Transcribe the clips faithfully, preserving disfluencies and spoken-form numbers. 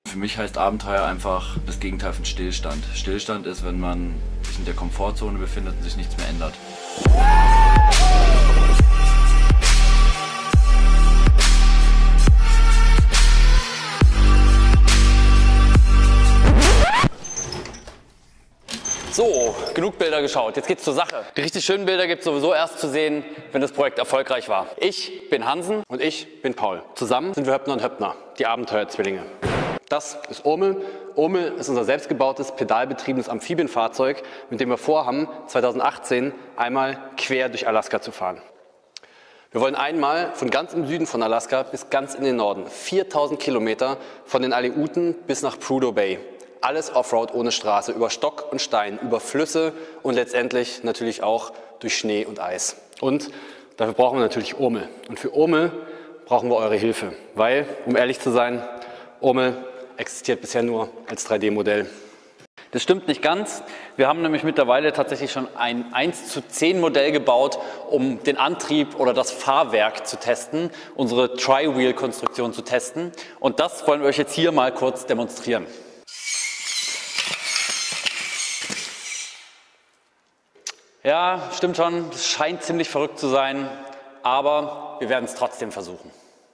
Für mich heißt Abenteuer einfach das Gegenteil von Stillstand. Stillstand ist, wenn man sich in der Komfortzone befindet und sich nichts mehr ändert. So, genug Bilder geschaut. Jetzt geht's zur Sache. Die richtig schönen Bilder gibt es sowieso erst zu sehen, wenn das Projekt erfolgreich war. Ich bin Hansen und ich bin Paul. Zusammen sind wir Höppner und Höppner, die Abenteuerzwillinge. Das ist Urmel. Urmel ist unser selbstgebautes, pedalbetriebenes Amphibienfahrzeug, mit dem wir vorhaben, zweitausendachtzehn einmal quer durch Alaska zu fahren. Wir wollen einmal von ganz im Süden von Alaska bis ganz in den Norden, viertausend Kilometer von den Aleuten bis nach Prudhoe Bay. Alles Offroad ohne Straße, über Stock und Stein, über Flüsse und letztendlich natürlich auch durch Schnee und Eis. Und dafür brauchen wir natürlich Urmel. Und für Urmel brauchen wir eure Hilfe, weil, um ehrlich zu sein, Urmel existiert bisher nur als drei D Modell. Das stimmt nicht ganz. Wir haben nämlich mittlerweile tatsächlich schon ein eins zu zehn Modell gebaut, um den Antrieb oder das Fahrwerk zu testen, unsere Tri-Wheel-Konstruktion zu testen. Und das wollen wir euch jetzt hier mal kurz demonstrieren. Ja, stimmt schon, es scheint ziemlich verrückt zu sein, aber wir werden es trotzdem versuchen.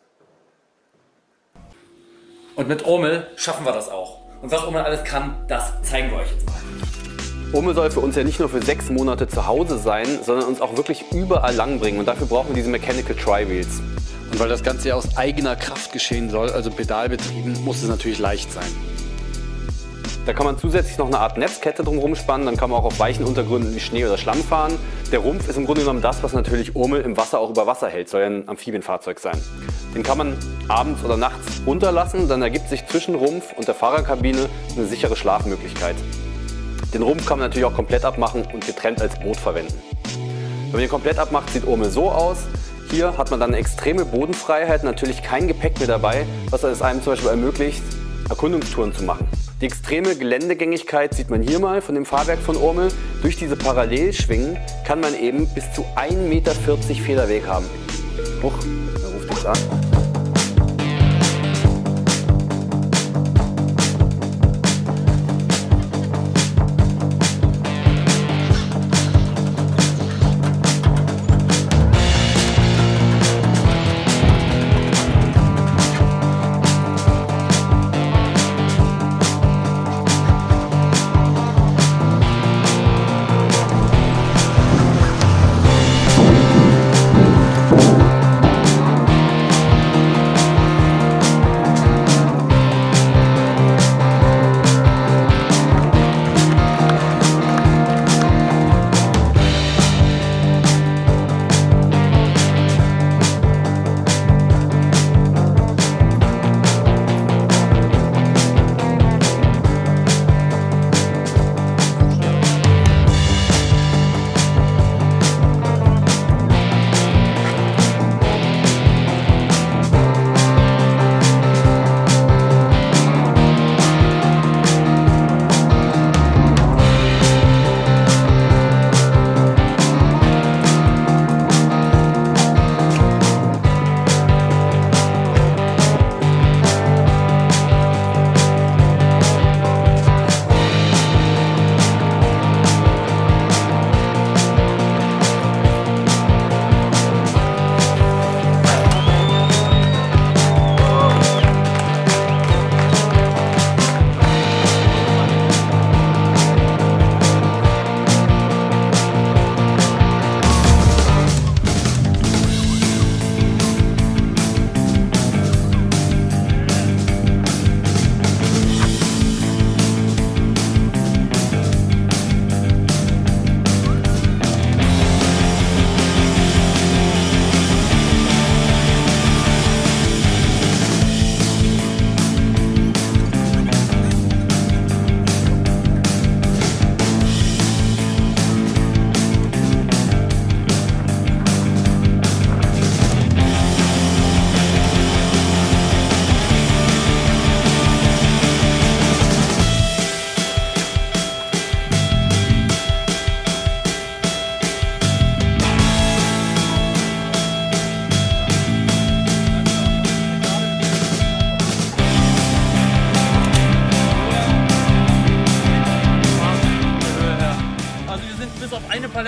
Und mit Urmel schaffen wir das auch. Und was Urmel alles kann, das zeigen wir euch jetzt mal. Urmel soll für uns ja nicht nur für sechs Monate zu Hause sein, sondern uns auch wirklich überall lang bringen. Und dafür brauchen wir diese Mechanical Tri-Wheels. Und weil das Ganze ja aus eigener Kraft geschehen soll, also pedalbetrieben, muss es natürlich leicht sein. Da kann man zusätzlich noch eine Art Netzkette drumherum spannen, dann kann man auch auf weichen Untergründen wie Schnee oder Schlamm fahren. Der Rumpf ist im Grunde genommen das, was natürlich Urmel im Wasser auch über Wasser hält, soll ja ein Amphibienfahrzeug sein. Den kann man abends oder nachts runterlassen, dann ergibt sich zwischen Rumpf und der Fahrerkabine eine sichere Schlafmöglichkeit. Den Rumpf kann man natürlich auch komplett abmachen und getrennt als Boot verwenden. Wenn man den komplett abmacht, sieht Urmel so aus. Hier hat man dann eine extreme Bodenfreiheit, natürlich kein Gepäck mehr dabei, was es einem zum Beispiel ermöglicht, Erkundungstouren zu machen. Die extreme Geländegängigkeit sieht man hier mal von dem Fahrwerk von Urmel. Durch diese Parallelschwingen kann man eben bis zu ein Meter vierzig Federweg haben. Huch, da ruft uns an.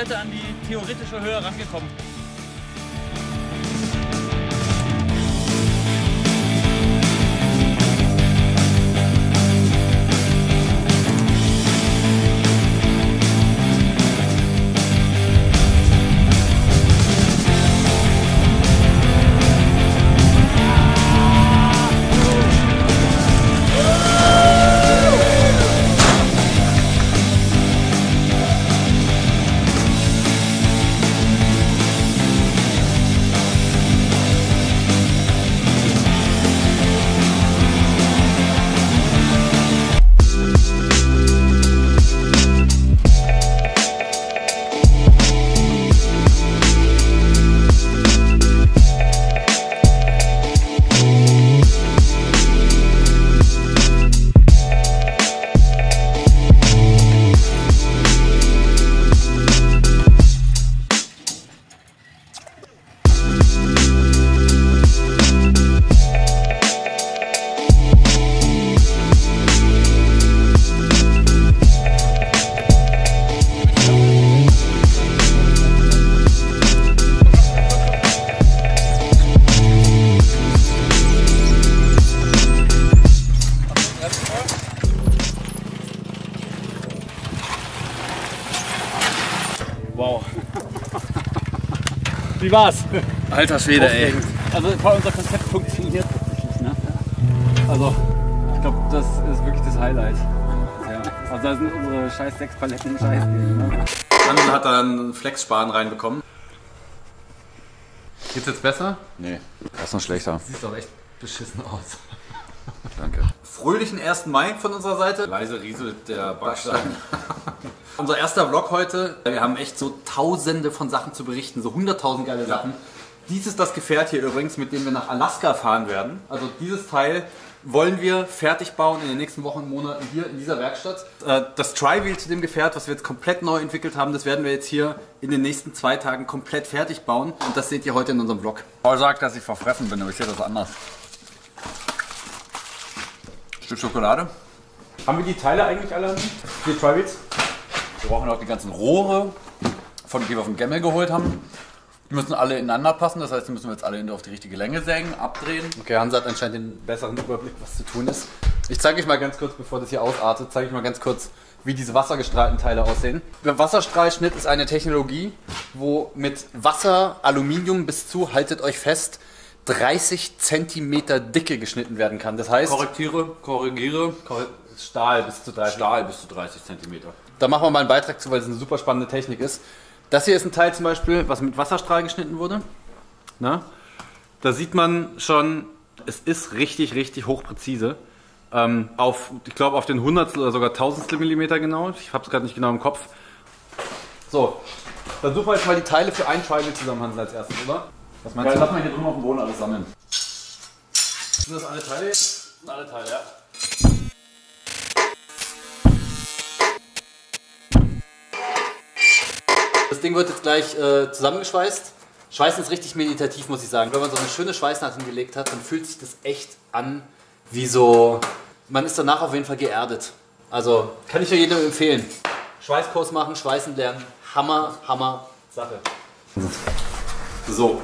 Schritte an die theoretische Höhe rangekommen. Wow. Wie war's? Alter Schwede, ey. Also voll unser Konzept funktioniert tatsächlich, ne? Also, ich glaube, das ist wirklich das Highlight. Ja. Also da sind unsere scheiß sechs Paletten scheiß. Ne? Dann hat er einen Flexspan reinbekommen. Geht's jetzt besser? Nee, das ist noch schlechter. Sieht doch echt beschissen aus. Danke. Fröhlichen ersten Mai von unserer Seite. Leise rieselt der Backstein. Unser erster Vlog heute. Wir haben echt so tausende von Sachen zu berichten, so hunderttausend geile Sachen. Dies ist das Gefährt hier übrigens, mit dem wir nach Alaska fahren werden. Also dieses Teil wollen wir fertig bauen in den nächsten Wochen und Monaten hier in dieser Werkstatt. Das Tri-Wheel zu dem Gefährt, was wir jetzt komplett neu entwickelt haben, das werden wir jetzt hier in den nächsten zwei Tagen komplett fertig bauen. Und das seht ihr heute in unserem Vlog. Paul sagt, dass ich verfressen bin, aber ich sehe das anders. Stück Schokolade. Haben wir die Teile eigentlich alle? Die Tri-Wheels? Wir brauchen auch die ganzen Rohre, von die wir vom Gemmel geholt haben. Die müssen alle ineinander passen, das heißt, die müssen wir jetzt alle auf die richtige Länge sägen, abdrehen. Okay, Hans hat anscheinend den besseren Überblick, was zu tun ist. Ich zeige euch mal ganz kurz, bevor das hier ausartet, zeige ich mal ganz kurz, wie diese wassergestrahlten Teile aussehen. Der Wasserstrahlschnitt ist eine Technologie, wo mit Wasser, Aluminium bis zu, haltet euch fest, dreißig Zentimeter Dicke geschnitten werden kann. Das heißt... Korrektiere, korrigiere. Stahl bis zu dreißig. Stahl bis zu dreißig Zentimeter. Da machen wir mal einen Beitrag zu, weil es eine super spannende Technik ist. Das hier ist ein Teil zum Beispiel, was mit Wasserstrahl geschnitten wurde. Na? Da sieht man schon, es ist richtig, richtig hochpräzise. Ähm, auf, ich glaube auf den Hundertstel oder sogar Tausendstel Millimeter genau. Ich habe es gerade nicht genau im Kopf. So, dann suchen wir jetzt mal die Teile für ein Tri-Wheel zusammen, Hans, als erstes, oder? Was meinst du? Lass mal hier drüben auf dem Boden alles sammeln. Sind das alle Teile jetzt? Das sind alle Teile, ja. Das Ding wird jetzt gleich äh, zusammengeschweißt. Schweißen ist richtig meditativ, muss ich sagen. Wenn man so eine schöne Schweißnaht hingelegt hat, dann fühlt sich das echt an wie so... Man ist danach auf jeden Fall geerdet. Also kann ich ja jedem empfehlen. Schweißkurs machen, Schweißen lernen. Hammer, Hammer Sache. So.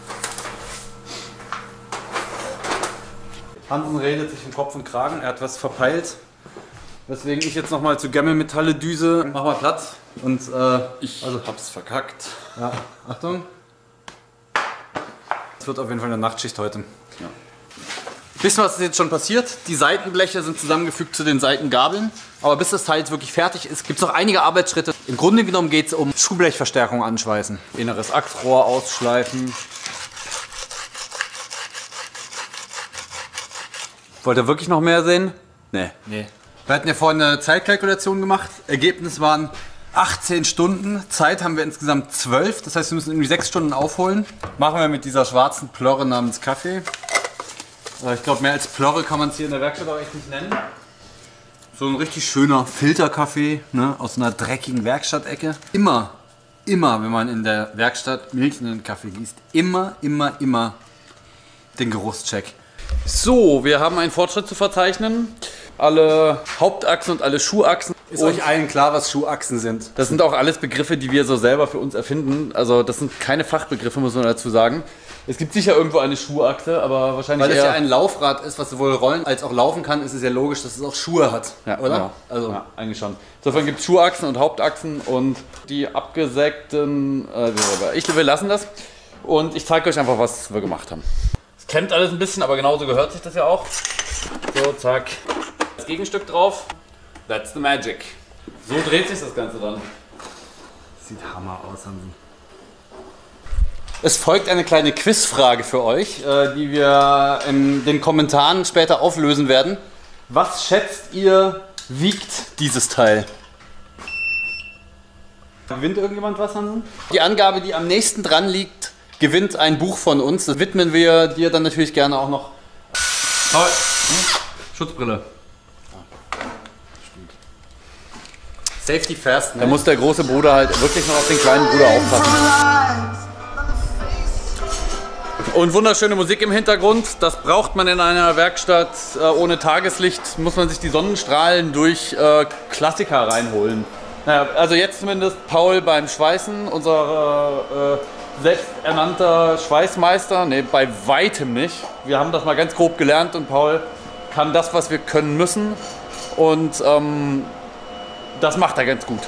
Hansen redet sich um Kopf und Kragen. Er hat was verpeilt. Weswegen ich jetzt nochmal zu Gemmel Metalle düse. Mach mal Platz. Und äh, Ich also, hab's verkackt. ja, Achtung. Es wird auf jeden Fall eine Nachtschicht heute. Ja. Wissen, was ist jetzt schon passiert? Die Seitenbleche sind zusammengefügt zu den Seitengabeln. Aber bis das Teil jetzt wirklich fertig ist, gibt es noch einige Arbeitsschritte. Im Grunde genommen geht es um Schuhblechverstärkung anschweißen. Inneres Achsrohr ausschleifen. Wollt ihr wirklich noch mehr sehen? Nee. Nee. Wir hatten ja vorhin eine Zeitkalkulation gemacht. Ergebnis waren achtzehn Stunden. Zeit haben wir insgesamt zwölf. Das heißt, wir müssen irgendwie sechs Stunden aufholen. Machen wir mit dieser schwarzen Plörre namens Kaffee. Ich glaube, mehr als Plörre kann man es hier in der Werkstatt auch echt nicht nennen. So ein richtig schöner Filterkaffee, ne, aus einer dreckigen Werkstattecke. Immer, immer, wenn man in der Werkstatt Milch in den Kaffee gießt, immer, immer, immer den Geruchscheck. So, wir haben einen Fortschritt zu verzeichnen. Alle Hauptachsen und alle Schuhachsen Ist euch allen klar, was Schuhachsen sind? Das sind auch alles Begriffe, die wir so selber für uns erfinden. Also das sind keine Fachbegriffe, muss man dazu sagen. Es gibt sicher irgendwo eine Schuhachse, aber wahrscheinlich Weil es eher... ja ein Laufrad ist, was sowohl rollen als auch laufen kann, ist es ja logisch, dass es auch Schuhe hat, Ja, oder? Ja, Also ja, eigentlich schon. Insofern gibt es Schuhachsen und Hauptachsen und die abgesägten... Äh, ich, wir lassen das und ich zeige euch einfach, was wir gemacht haben. Es kämmt alles ein bisschen, aber genauso gehört sich das ja auch. So, zack. Das Gegenstück drauf. That's the magic. So dreht sich das Ganze dann. sieht Hammer aus, Hansen. Es folgt eine kleine Quizfrage für euch, äh, die wir in den Kommentaren später auflösen werden. Was schätzt ihr, wiegt dieses Teil? Gewinnt irgendjemand was, Hansen? Die Angabe, die am nächsten dran liegt, gewinnt ein Buch von uns. Das widmen wir dir dann natürlich gerne auch noch. Toll. Hm? Schutzbrille. Safety first, ne? Da muss der große Bruder halt wirklich noch auf den kleinen Bruder aufpassen. Und wunderschöne Musik im Hintergrund. Das braucht man in einer Werkstatt. Äh, ohne Tageslicht muss man sich die Sonnenstrahlen durch äh, Klassiker reinholen. Naja, also jetzt zumindest Paul beim Schweißen, unser äh, selbsternannter Schweißmeister. Ne, bei weitem nicht. Wir haben das mal ganz grob gelernt und Paul kann das, was wir können müssen. Und ähm, das macht er ganz gut.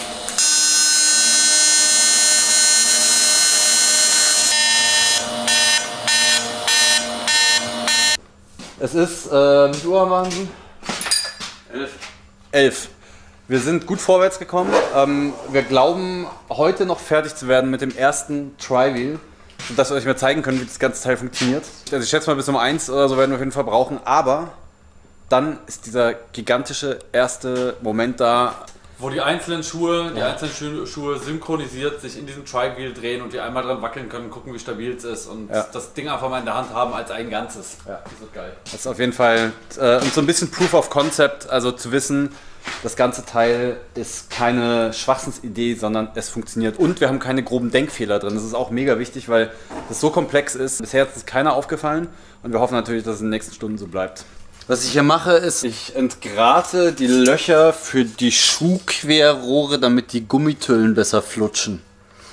Es ist, äh, wie viel Uhr waren Sie? Elf. Elf. Wir sind gut vorwärts gekommen. Ähm, wir glauben, heute noch fertig zu werden mit dem ersten Tri-Wheel, sodass wir euch mal zeigen können, wie das ganze Teil funktioniert. Also ich schätze mal, bis um eins oder so werden wir auf jeden Fall brauchen, aber dann ist dieser gigantische erste Moment da. Wo die einzelnen Schuhe, die Ja. einzelnen Schu- Schuhe synchronisiert sich in diesem Tri-Wheel drehen und die einmal dran wackeln können, gucken, wie stabil es ist und Ja. das Ding einfach mal in der Hand haben als ein Ganzes. Ja. Das wird geil. Das ist auf jeden Fall äh, und so ein bisschen Proof of Concept, also zu wissen, das ganze Teil ist keine Schwachsinnsidee, sondern es funktioniert. Und wir haben keine groben Denkfehler drin. Das ist auch mega wichtig, weil das so komplex ist. Bisher ist es keiner aufgefallen und wir hoffen natürlich, dass es in den nächsten Stunden so bleibt. Was ich hier mache, ist, ich entgrate die Löcher für die Schuhquerrohre, damit die Gummitüllen besser flutschen.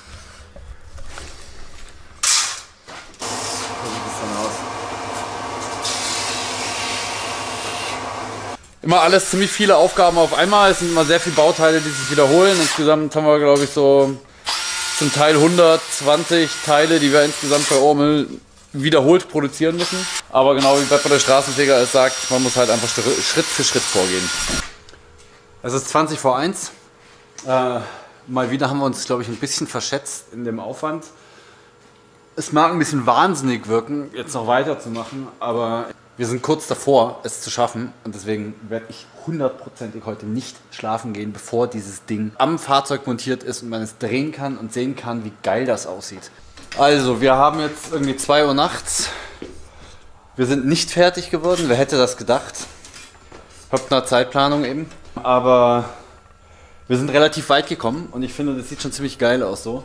Immer alles ziemlich viele Aufgaben auf einmal. Es sind immer sehr viele Bauteile, die sich wiederholen. Insgesamt haben wir, glaube ich, so zum Teil hundertzwanzig Teile, die wir insgesamt bei Urmel wiederholt produzieren müssen. Aber genau wie Pepper der Straßenfeger es sagt, man muss halt einfach Schritt für Schritt vorgehen. Es ist zwanzig vor eins. Äh, mal wieder haben wir uns, glaube ich, ein bisschen verschätzt in dem Aufwand. Es mag ein bisschen wahnsinnig wirken, jetzt noch weiterzumachen, aber wir sind kurz davor, es zu schaffen. Und deswegen werde ich hundertprozentig heute nicht schlafen gehen, bevor dieses Ding am Fahrzeug montiert ist und man es drehen kann und sehen kann, wie geil das aussieht. Also, wir haben jetzt irgendwie zwei Uhr nachts. Wir sind nicht fertig geworden. Wer hätte das gedacht? Höppner Zeitplanung eben. Aber wir sind relativ weit gekommen und ich finde, das sieht schon ziemlich geil aus so.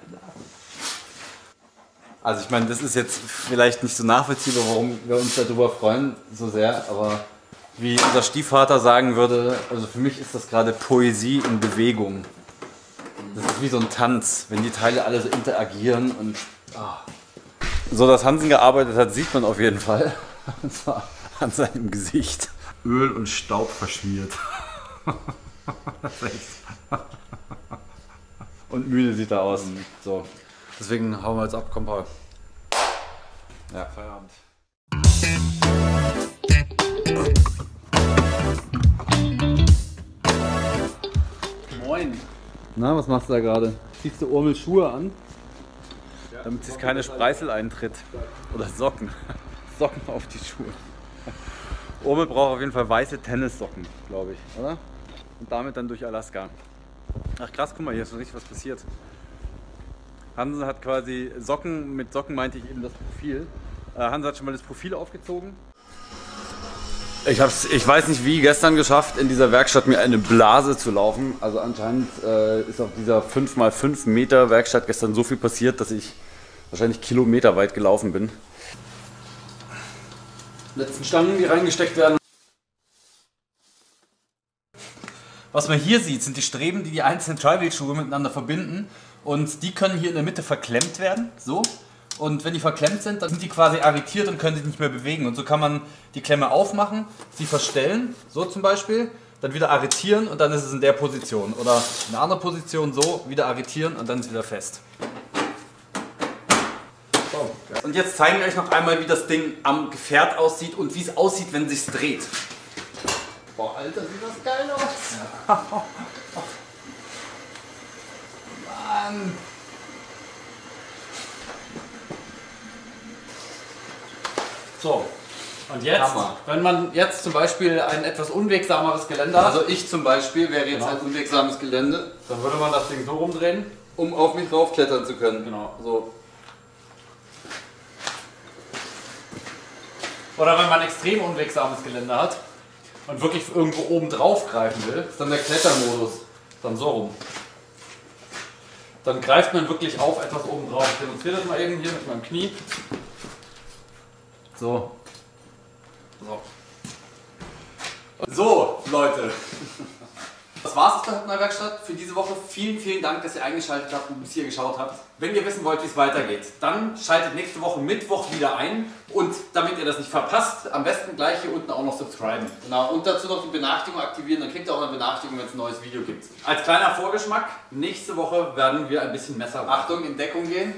Also ich meine, das ist jetzt vielleicht nicht so nachvollziehbar, warum wir uns darüber freuen so sehr, aber wie unser Stiefvater sagen würde, also für mich ist das gerade Poesie in Bewegung. Das ist wie so ein Tanz, wenn die Teile alle so interagieren und ah. So, dass Hansen gearbeitet hat, sieht man auf jeden Fall. Und zwar an seinem Gesicht. Öl und Staub verschmiert. Das ist echt. Und müde sieht er aus. So. Deswegen hauen wir jetzt ab, komm Paul. Ja, Feierabend. Moin. Na, was machst du da gerade? Ziehst du Urmel Schuhe an? Damit sich keine Spreißel eintritt. Oder Socken. Socken auf die Schuhe. Urmel braucht auf jeden Fall weiße Tennissocken, glaube ich, oder? Und damit dann durch Alaska. Ach krass, guck mal, hier ist noch richtig was passiert. Hansen hat quasi Socken, mit Socken meinte ich eben das Profil. Äh, Hansen hat schon mal das Profil aufgezogen. Ich habe es, ich weiß nicht wie, gestern geschafft, in dieser Werkstatt mir eine Blase zu laufen. Also anscheinend äh, ist auf dieser fünf mal fünf Meter Werkstatt gestern so viel passiert, dass ich wahrscheinlich kilometerweit gelaufen bin. Letzten Stangen, die reingesteckt werden. Was man hier sieht, sind die Streben, die die einzelnen Tri-Wheel-Schuhe miteinander verbinden. Und die können hier in der Mitte verklemmt werden, so. Und wenn die verklemmt sind, dann sind die quasi arretiert und können sich nicht mehr bewegen. Und so kann man die Klemme aufmachen, sie verstellen, so zum Beispiel, dann wieder arretieren und dann ist es in der Position. Oder in einer anderen Position so, wieder arretieren und dann ist es wieder fest. Und jetzt zeigen wir euch noch einmal, wie das Ding am Gefährt aussieht und wie es aussieht, wenn es sich dreht. Boah, Alter, sieht das geil aus! Ja. Mann! So, und jetzt, Hammer. Wenn man jetzt zum Beispiel ein etwas unwegsameres Gelände hat, also ich zum Beispiel wäre jetzt genau. ein unwegsames Gelände, dann würde man das Ding so rumdrehen, um auf mich draufklettern zu können. Genau. So. Oder wenn man extrem unwegsames Gelände hat und wirklich irgendwo oben drauf greifen will, ist dann der Klettermodus dann so rum. Dann greift man wirklich auf etwas oben drauf. Ich demonstriere das mal eben hier mit meinem Knie. So. So. So, Leute. Das war's aus der Höppner Werkstatt für diese Woche. Vielen, vielen Dank, dass ihr eingeschaltet habt und bis hier geschaut habt. Wenn ihr wissen wollt, wie es weitergeht, dann schaltet nächste Woche Mittwoch wieder ein. Und damit ihr das nicht verpasst, am besten gleich hier unten auch noch subscriben. Genau, und dazu noch die Benachrichtigung aktivieren, dann kriegt ihr auch eine Benachrichtigung, wenn es ein neues Video gibt. Als kleiner Vorgeschmack, nächste Woche werden wir ein bisschen Messer. Achtung, in Deckung gehen.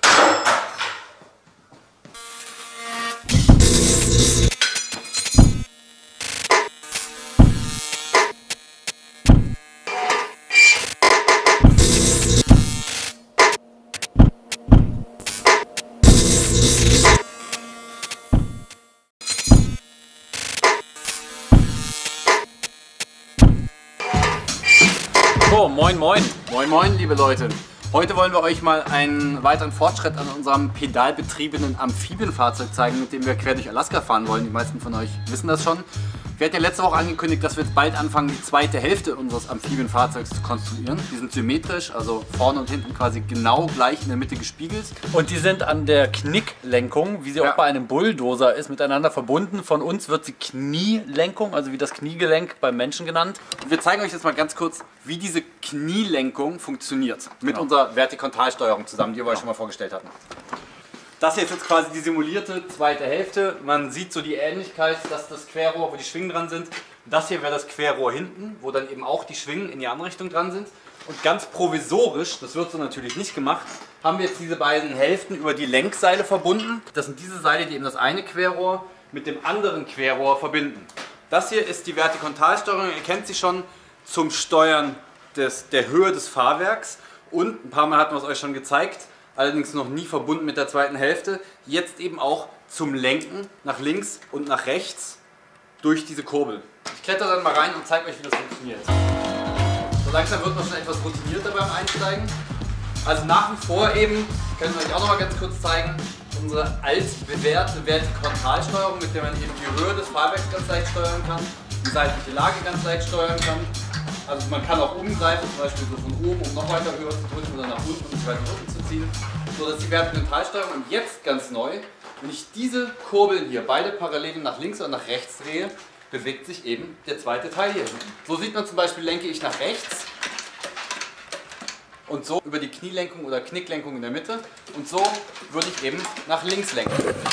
So, moin moin. Moin moin, liebe Leute. Heute wollen wir euch mal einen weiteren Fortschritt an unserem pedalbetriebenen Amphibienfahrzeug zeigen, mit dem wir quer durch Alaska fahren wollen. Die meisten von euch wissen das schon. Wir hatten ja letzte Woche angekündigt, dass wir jetzt bald anfangen, die zweite Hälfte unseres Amphibienfahrzeugs zu konstruieren. Die sind symmetrisch, also vorne und hinten quasi genau gleich in der Mitte gespiegelt. Und die sind an der Knicklenkung, wie sie ja. auch bei einem Bulldozer ist, miteinander verbunden. Von uns wird sie Knielenkung, also wie das Kniegelenk beim Menschen genannt. Und wir zeigen euch jetzt mal ganz kurz, wie diese Knielenkung funktioniert. Mit genau. unserer Vertikalsteuerung zusammen, die wir euch schon mal vorgestellt hatten. Das hier ist jetzt quasi die simulierte zweite Hälfte. Man sieht so die Ähnlichkeit, dass das Querrohr, wo die Schwingen dran sind. Das hier wäre das Querrohr hinten, wo dann eben auch die Schwingen in die andere Richtung dran sind. Und ganz provisorisch, das wird so natürlich nicht gemacht, haben wir jetzt diese beiden Hälften über die Lenkseile verbunden. Das sind diese Seile, die eben das eine Querrohr mit dem anderen Querrohr verbinden. Das hier ist die Vertikalsteuerung, ihr kennt sie schon, zum Steuern des, der Höhe des Fahrwerks. Und ein paar Mal hatten wir es euch schon gezeigt, allerdings noch nie verbunden mit der zweiten Hälfte, jetzt eben auch zum Lenken nach links und nach rechts durch diese Kurbel. Ich kletter dann mal rein und zeige euch, wie das funktioniert. So langsam wird man schon etwas routinierter beim Einsteigen. Also nach wie vor eben, können wir euch auch noch mal ganz kurz zeigen, unsere altbewährte Vertikalsteuerung, mit der man eben die Höhe des Fahrwerks ganz leicht steuern kann, die seitliche Lage ganz leicht steuern kann. Also man kann auch umgreifen, zum Beispiel so von oben, um noch weiter höher zu drücken oder nach unten, um sich weiter unten zu ziehen. So, das ist die Vertikalsteuerung. Und jetzt ganz neu, wenn ich diese Kurbeln hier beide parallel nach links und nach rechts drehe, bewegt sich eben der zweite Teil hier hinten. So sieht man zum Beispiel, lenke ich nach rechts und so über die Knielenkung oder Knicklenkung in der Mitte und so würde ich eben nach links lenken.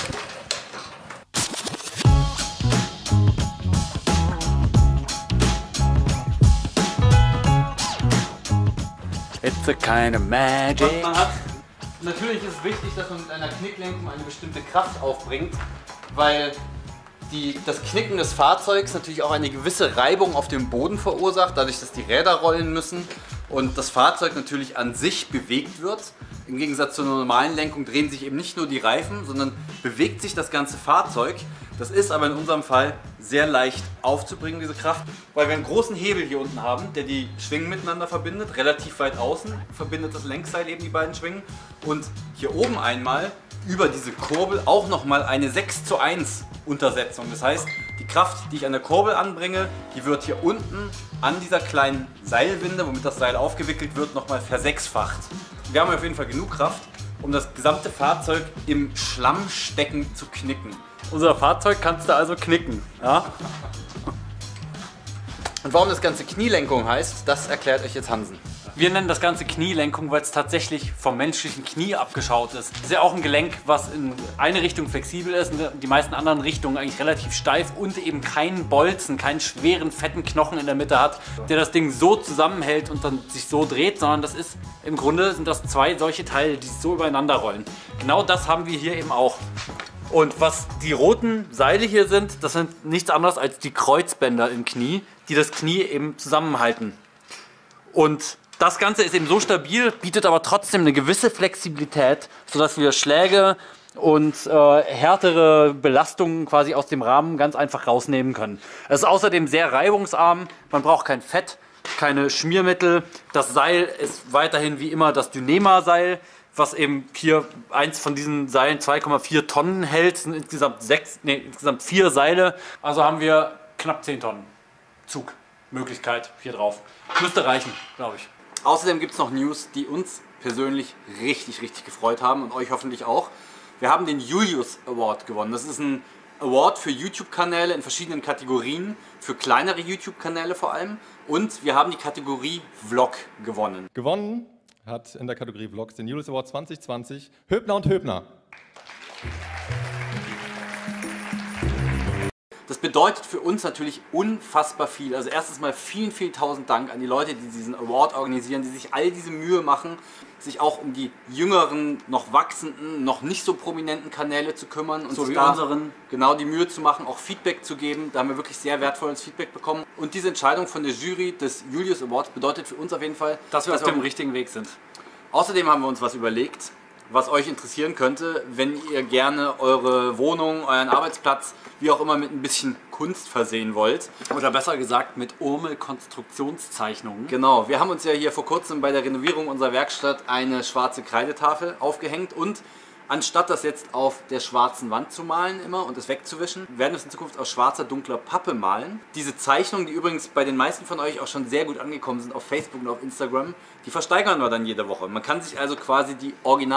It's a kind of magic. Man hat, natürlich ist es wichtig, dass man mit einer Knicklenkung eine bestimmte Kraft aufbringt, weil die, das Knicken des Fahrzeugs natürlich auch eine gewisse Reibung auf dem Boden verursacht, dadurch, dass die Räder rollen müssen und das Fahrzeug natürlich an sich bewegt wird. Im Gegensatz zur normalen Lenkung drehen sich eben nicht nur die Reifen, sondern bewegt sich das ganze Fahrzeug. Das ist aber in unserem Fall sehr leicht aufzubringen, diese Kraft, weil wir einen großen Hebel hier unten haben, der die Schwingen miteinander verbindet, relativ weit außen verbindet das Lenkseil eben die beiden Schwingen und hier oben einmal über diese Kurbel auch nochmal eine sechs zu eins Untersetzung. Das heißt, die Kraft, die ich an der Kurbel anbringe, die wird hier unten an dieser kleinen Seilwinde, womit das Seil aufgewickelt wird, nochmal versechsfacht. Wir haben auf jeden Fall genug Kraft, um das gesamte Fahrzeug im Schlamm stecken zu knicken. Unser Fahrzeug kannst du also knicken. Ja? Und warum das Ganze Knielenkung heißt, das erklärt euch jetzt Hansen. Wir nennen das Ganze Knielenkung, weil es tatsächlich vom menschlichen Knie abgeschaut ist. Es ist ja auch ein Gelenk, was in eine Richtung flexibel ist und die meisten anderen Richtungen eigentlich relativ steif und eben keinen Bolzen, keinen schweren, fetten Knochen in der Mitte hat, der das Ding so zusammenhält und dann sich so dreht, sondern das ist im Grunde sind das zwei solche Teile, die so übereinander rollen. Genau das haben wir hier eben auch. Und was die roten Seile hier sind, das sind nichts anderes als die Kreuzbänder im Knie, die das Knie eben zusammenhalten. Und das Ganze ist eben so stabil, bietet aber trotzdem eine gewisse Flexibilität, sodass wir Schläge und äh, härtere Belastungen quasi aus dem Rahmen ganz einfach rausnehmen können. Es ist außerdem sehr reibungsarm, man braucht kein Fett, keine Schmiermittel. Das Seil ist weiterhin wie immer das Dynema-Seil, was eben hier eins von diesen Seilen zwei Komma vier Tonnen hält. Es sind insgesamt, sechs, nee, insgesamt vier Seile, also haben wir knapp zehn Tonnen Zugmöglichkeit hier drauf. Müsste reichen, glaube ich. Außerdem gibt es noch News, die uns persönlich richtig, richtig gefreut haben und euch hoffentlich auch. Wir haben den Julius Award gewonnen. Das ist ein Award für YouTube-Kanäle in verschiedenen Kategorien, für kleinere YouTube-Kanäle vor allem. Und wir haben die Kategorie Vlog gewonnen. Gewonnen hat in der Kategorie Vlogs den Julius Award zwanzig zwanzig Höbner und Höbner. Das bedeutet für uns natürlich unfassbar viel. Also erstens mal vielen, vielen tausend Dank an die Leute, die diesen Award organisieren, die sich all diese Mühe machen, sich auch um die jüngeren, noch wachsenden, noch nicht so prominenten Kanäle zu kümmern und So sich wie da unseren. genau die Mühe zu machen, auch Feedback zu geben. Da haben wir wirklich sehr wertvolles Feedback bekommen. Und diese Entscheidung von der Jury des Julius Awards bedeutet für uns auf jeden Fall, Dass wir auf wir dem richtigen Weg sind. Außerdem haben wir uns was überlegt, was euch interessieren könnte, wenn ihr gerne eure Wohnung, euren Arbeitsplatz, wie auch immer, mit ein bisschen Kunst versehen wollt. Oder besser gesagt mit Urmel-Konstruktionszeichnungen. Genau, wir haben uns ja hier vor kurzem bei der Renovierung unserer Werkstatt eine schwarze Kreidetafel aufgehängt und anstatt das jetzt auf der schwarzen Wand zu malen immer und es wegzuwischen, werden wir es in Zukunft aus schwarzer, dunkler Pappe malen. Diese Zeichnungen, die übrigens bei den meisten von euch auch schon sehr gut angekommen sind auf Facebook und auf Instagram, die versteigern wir dann jede Woche. Man kann sich also quasi die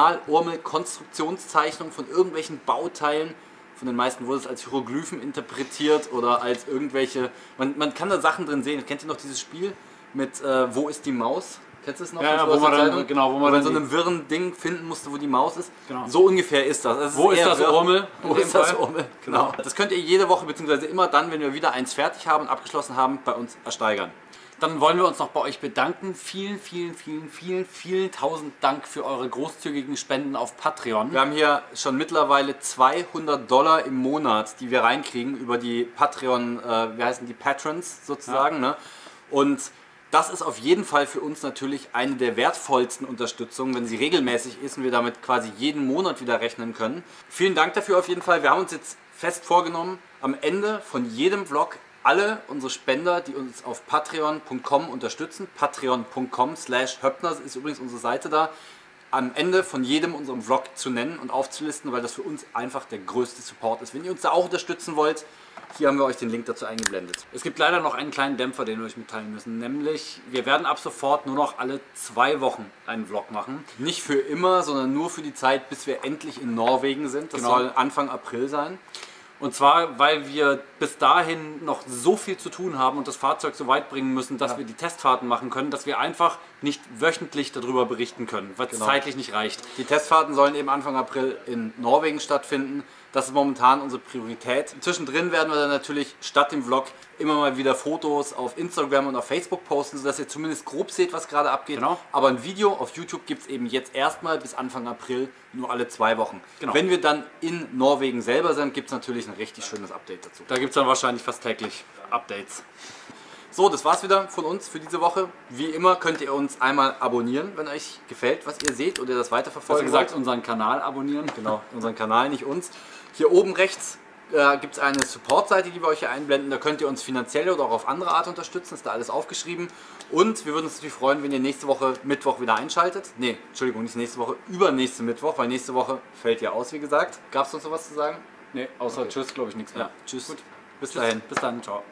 Original-Urmel-Konstruktionszeichnung von irgendwelchen Bauteilen, von den meisten wurde es als Hieroglyphen interpretiert oder als irgendwelche, man, man kann da Sachen drin sehen. Kennt ihr noch dieses Spiel mit äh, Wo ist die Maus? Kennst du es noch? Ja, ja, wo man dann, genau, wo man dann so einem wirren Ding finden musste, wo die Maus ist. Genau. So ungefähr ist das. das ist Wo ist eher das wirr. Urmel? Wo ist das Urmel? Genau. Das könnt ihr jede Woche, beziehungsweise immer dann, wenn wir wieder eins fertig haben und abgeschlossen haben, bei uns ersteigern. Dann wollen wir uns noch bei euch bedanken. Vielen, vielen, vielen, vielen, vielen tausend Dank für eure großzügigen Spenden auf Patreon. Wir haben hier schon mittlerweile zweihundert Dollar im Monat, die wir reinkriegen über die Patreon, äh, wie heißen die, Patrons sozusagen. Ja. Ne? Und das ist auf jeden Fall für uns natürlich eine der wertvollsten Unterstützungen, wenn sie regelmäßig ist und wir damit quasi jeden Monat wieder rechnen können. Vielen Dank dafür auf jeden Fall. Wir haben uns jetzt fest vorgenommen, am Ende von jedem Vlog alle unsere Spender, die uns auf patreon punkt com unterstützen, patreon punkt com slash höppner ist übrigens unsere Seite da, am Ende von jedem unserem Vlog zu nennen und aufzulisten, weil das für uns einfach der größte Support ist. Wenn ihr uns da auch unterstützen wollt, hier haben wir euch den Link dazu eingeblendet. Es gibt leider noch einen kleinen Dämpfer, den wir euch mitteilen müssen, nämlich wir werden ab sofort nur noch alle zwei Wochen einen Vlog machen. Nicht für immer, sondern nur für die Zeit, bis wir endlich in Norwegen sind. Das Genau. soll Anfang April sein. Und zwar, weil wir bis dahin noch so viel zu tun haben und das Fahrzeug so weit bringen müssen, dass Ja. wir die Testfahrten machen können, dass wir einfach nicht wöchentlich darüber berichten können, weil es Genau. zeitlich nicht reicht. Die Testfahrten sollen eben Anfang April in Norwegen stattfinden. Das ist momentan unsere Priorität. Zwischendrin werden wir dann natürlich statt dem Vlog immer mal wieder Fotos auf Instagram und auf Facebook posten, sodass ihr zumindest grob seht, was gerade abgeht. Genau. Aber ein Video auf YouTube gibt es eben jetzt erstmal bis Anfang April nur alle zwei Wochen. Genau. Wenn wir dann in Norwegen selber sind, gibt es natürlich ein richtig schönes Update dazu. Da gibt es dann wahrscheinlich fast täglich Updates. So, das war's wieder von uns für diese Woche. Wie immer könnt ihr uns einmal abonnieren, wenn euch gefällt, was ihr seht oder das Also weiterverfolgen gesagt, wollt. unseren Kanal abonnieren. Genau, unseren Kanal, nicht uns. Hier oben rechts äh, gibt es eine Support-Seite, die wir euch hier einblenden. Da könnt ihr uns finanziell oder auch auf andere Art unterstützen. Ist da alles aufgeschrieben. Und wir würden uns natürlich freuen, wenn ihr nächste Woche Mittwoch wieder einschaltet. Nee, Entschuldigung, nicht nächste Woche, übernächste Mittwoch, weil nächste Woche fällt ja aus, wie gesagt. Gab es uns noch was zu sagen? Nee, außer Okay. Tschüss, glaube ich, nichts mehr. Ja, tschüss. Gut. Bis Tschüss. dahin. Bis dann, ciao.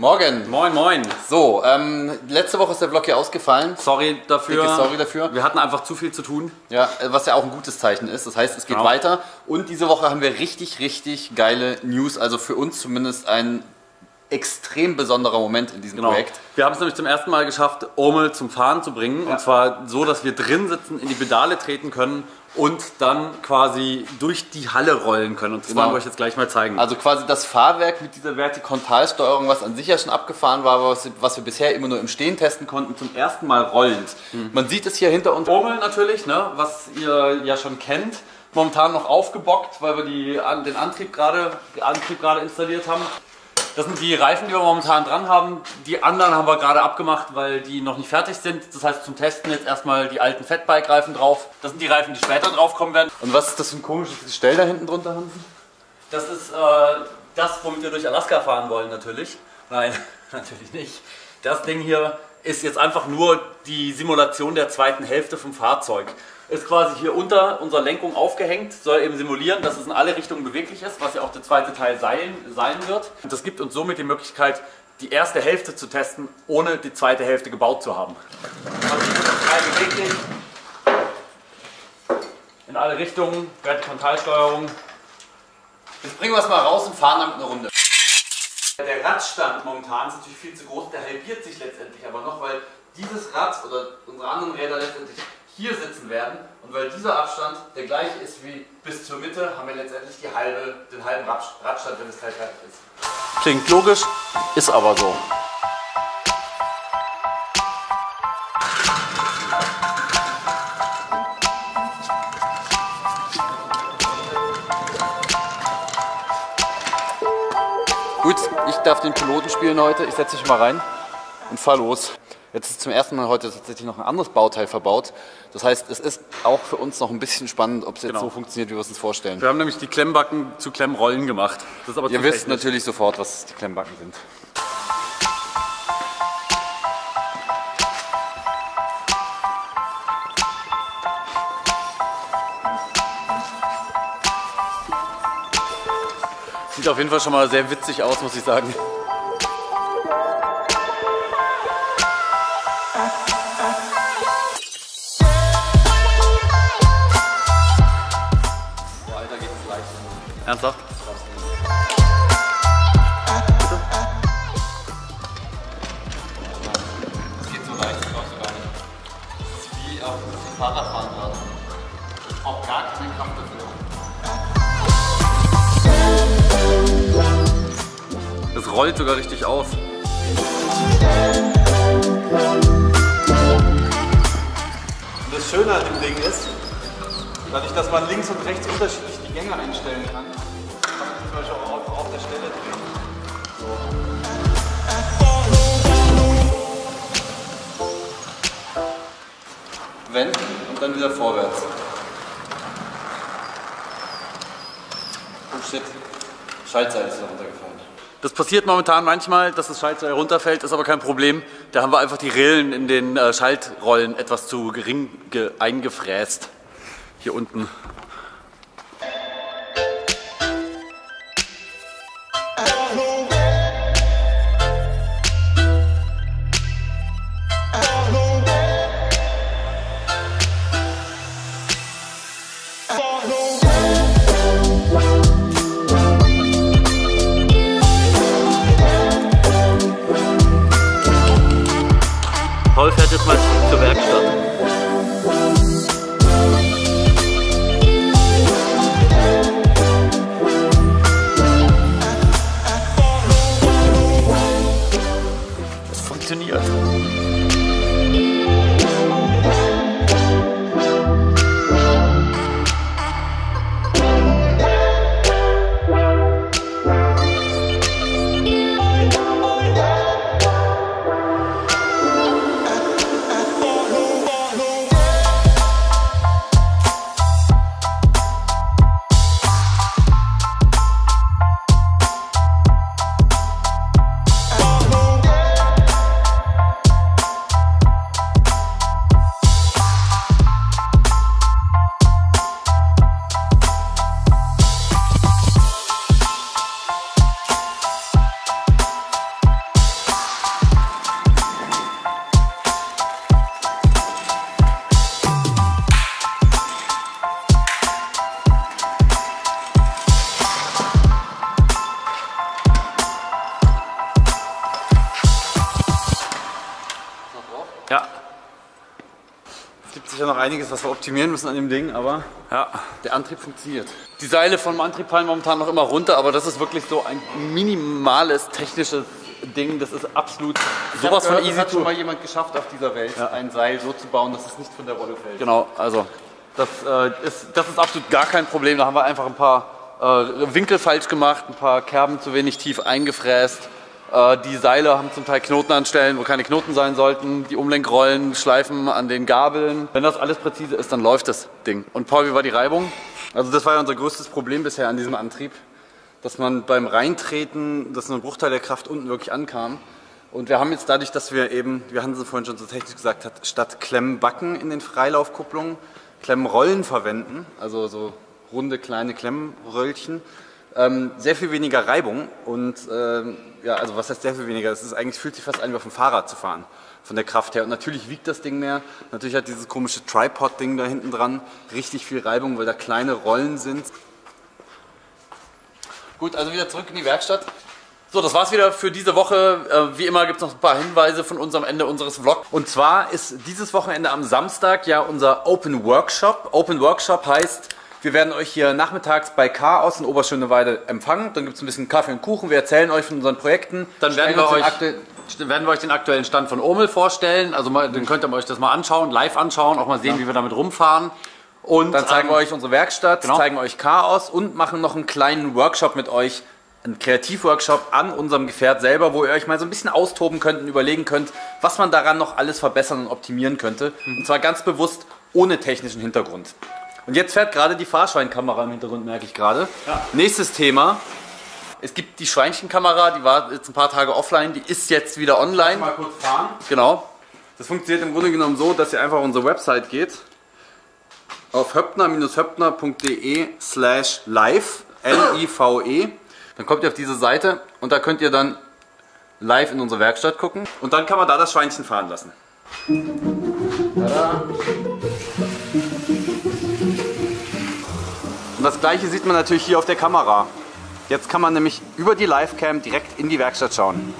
Morgen. Moin, moin. So, ähm, letzte Woche ist der Vlog hier ausgefallen. Sorry dafür. Dicke Sorry dafür. Wir hatten einfach zu viel zu tun. Ja, was ja auch ein gutes Zeichen ist. Das heißt, es geht Genau. weiter. Und diese Woche haben wir richtig, richtig geile News. Also für uns zumindest ein extrem besonderer Moment in diesem Genau. Projekt. Wir haben es nämlich zum ersten Mal geschafft, Urmel zum Fahren zu bringen. Und zwar so, dass wir drin sitzen, in die Pedale treten können und dann quasi durch die Halle rollen können. Und das Genau. wollen wir euch jetzt gleich mal zeigen. Also quasi das Fahrwerk mit dieser Vertikalsteuerung, was an sich ja schon abgefahren war, aber was, was wir bisher immer nur im Stehen testen konnten, zum ersten Mal rollend. Mhm. Man sieht es hier hinter uns. Urmel natürlich, ne, was ihr ja schon kennt. Momentan noch aufgebockt, weil wir die, den Antrieb gerade den Antrieb gerade installiert haben. Das sind die Reifen, die wir momentan dran haben. Die anderen haben wir gerade abgemacht, weil die noch nicht fertig sind. Das heißt, zum Testen jetzt erstmal die alten Fatbike-Reifen drauf. Das sind die Reifen, die später drauf kommen werden. Und was ist das für ein komisches Gestell da hinten drunter, Hansen? Das ist äh, das, womit wir durch Alaska fahren wollen natürlich. Nein, natürlich nicht. Das Ding hier ist jetzt einfach nur die Simulation der zweiten Hälfte vom Fahrzeug. Ist quasi hier unter unserer Lenkung aufgehängt, soll eben simulieren, dass es in alle Richtungen beweglich ist, was ja auch der zweite Teil sein, sein wird. Und das gibt uns somit die Möglichkeit, die erste Hälfte zu testen, ohne die zweite Hälfte gebaut zu haben. Also hier ist frei beweglich, in alle Richtungen, Vertikalsteuerung. Jetzt bringen wir es mal raus und fahren damit eine Runde. Der Radstand momentan ist natürlich viel zu groß, der halbiert sich letztendlich aber noch, weil dieses Rad oder unsere anderen Räder letztendlich hier sitzen werden und weil dieser Abstand der gleiche ist wie bis zur Mitte, haben wir letztendlich die halbe, den halben Radstand, wenn das Teil fertig ist. Klingt logisch, ist aber so. Gut, ich darf den Piloten spielen heute. Ich setze mich mal rein und fahr los. Jetzt ist zum ersten Mal heute tatsächlich noch ein anderes Bauteil verbaut. Das heißt, es ist auch für uns noch ein bisschen spannend, ob es jetzt Genau. so funktioniert, wie wir es uns vorstellen. Wir haben nämlich die Klemmbacken zu Klemmrollen gemacht. Das ist aber Ihr zu wisst technisch. natürlich sofort, was die Klemmbacken sind. Sieht auf jeden Fall schon mal sehr witzig aus, muss ich sagen. Alter, geht es leicht. Ernsthaft? Es geht so leicht, das glaubst du gar nicht. Das ist wie auf dem Fahrradfahren gerade. Ich brauche gar keine Kraft dafür. Das rollt sogar richtig aus. Das Schöne an dem Ding ist, dadurch, dass man links und rechts unterschiedlich die Gänge einstellen kann, kann man zum Beispiel auch auf, auf der Stelle drehen. So. Wenden und dann wieder vorwärts. Oh shit, Schaltseil ist da runtergefallen. Das passiert momentan manchmal, dass das Schaltseil runterfällt, ist aber kein Problem. Da haben wir einfach die Rillen in den äh, Schaltrollen etwas zu gering ge eingefräst. Hier unten. Paul fährt jetzt mal zur Werkstatt. Es funktioniert. Gibt sicher noch einiges, was wir optimieren müssen an dem Ding, aber ja, der Antrieb funktioniert. Die Seile vom Antrieb fallen momentan noch immer runter, aber das ist wirklich so ein minimales technisches Ding. Das ist absolut sowas von easy. Das hat schon mal jemand geschafft auf dieser Welt, ja. ein Seil so zu bauen, dass es nicht von der Rolle fällt. Genau, also das, äh, ist, das ist absolut gar kein Problem. Da haben wir einfach ein paar äh, Winkel falsch gemacht, ein paar Kerben zu wenig tief eingefräst. Die Seile haben zum Teil Knoten an Stellen, wo keine Knoten sein sollten. Die Umlenkrollen schleifen an den Gabeln. Wenn das alles präzise ist, dann läuft das Ding. Und Paul, wie war die Reibung? Also das war ja unser größtes Problem bisher an diesem Antrieb, dass man beim Reintreten, dass nur ein Bruchteil der Kraft unten wirklich ankam. Und wir haben jetzt dadurch, dass wir eben, wie Hansen vorhin schon so technisch gesagt hat, statt Klemmbacken in den Freilaufkupplungen Klemmrollen verwenden, also so runde kleine Klemmröllchen. Ähm, sehr viel weniger Reibung und ähm, ja, also was heißt sehr viel weniger? Es ist eigentlich, fühlt sich fast an wie auf dem Fahrrad zu fahren, von der Kraft her. Und natürlich wiegt das Ding mehr. Natürlich hat dieses komische Tripod-Ding da hinten dran richtig viel Reibung, weil da kleine Rollen sind. Gut, also wieder zurück in die Werkstatt. So, das war's wieder für diese Woche. Äh, wie immer gibt es noch ein paar Hinweise von uns am Ende unseres Vlogs. Und zwar ist dieses Wochenende am Samstag ja unser Open Workshop. Open Workshop heißt, wir werden euch hier nachmittags bei Chaos in Oberschöneweide empfangen. Dann gibt es ein bisschen Kaffee und Kuchen. Wir erzählen euch von unseren Projekten. Dann werden wir, euch, werden wir euch den aktuellen Stand von Omel vorstellen. Also mal, dann könnt ihr euch das mal anschauen, live anschauen, auch mal sehen, ja. wie wir damit rumfahren. Und dann zeigen ähm, wir euch unsere Werkstatt, genau. zeigen euch Chaos und machen noch einen kleinen Workshop mit euch. Einen Kreativworkshop an unserem Gefährt selber, wo ihr euch mal so ein bisschen austoben könnt und überlegen könnt, was man daran noch alles verbessern und optimieren könnte. Mhm. Und zwar ganz bewusst ohne technischen Hintergrund. Und jetzt fährt gerade die Fahrschweinkamera im Hintergrund, merke ich gerade. Ja. Nächstes Thema. Es gibt die Schweinchenkamera, die war jetzt ein paar Tage offline, die ist jetzt wieder online. Mal kurz fahren. Genau. Das funktioniert im Grunde genommen so, dass ihr einfach auf unsere Website geht. Auf höppner Bindestrich höppner Punkt de slash live, L I V E. Dann kommt ihr auf diese Seite und da könnt ihr dann live in unsere Werkstatt gucken. Und dann kann man da das Schweinchen fahren lassen. Tada. Und das gleiche sieht man natürlich hier auf der Kamera. Jetzt kann man nämlich über die Livecam direkt in die Werkstatt schauen.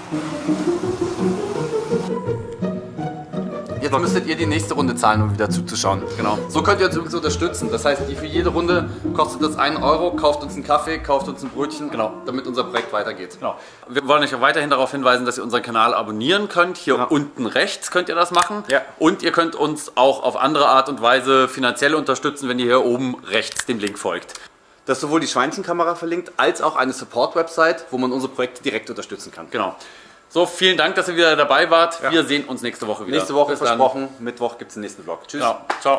Jetzt müsstet ihr die nächste Runde zahlen, um wieder zuzuschauen. Genau. So könnt ihr uns übrigens unterstützen. Das heißt, für jede Runde kostet das einen Euro, kauft uns einen Kaffee, kauft uns ein Brötchen, genau, damit unser Projekt weitergeht. Genau. Wir wollen euch auch weiterhin darauf hinweisen, dass ihr unseren Kanal abonnieren könnt. Hier ja. unten rechts könnt ihr das machen. Ja. Und ihr könnt uns auch auf andere Art und Weise finanziell unterstützen, wenn ihr hier oben rechts dem Link folgt. Das ist sowohl die Schweinchenkamera verlinkt, als auch eine Support-Website, wo man unsere Projekte direkt unterstützen kann. Genau. So, vielen Dank, dass ihr wieder dabei wart. Ja. Wir sehen uns nächste Woche wieder. Nächste Woche Bis versprochen. Dann. Mittwoch gibt es den nächsten Vlog. Tschüss. Genau. Ciao.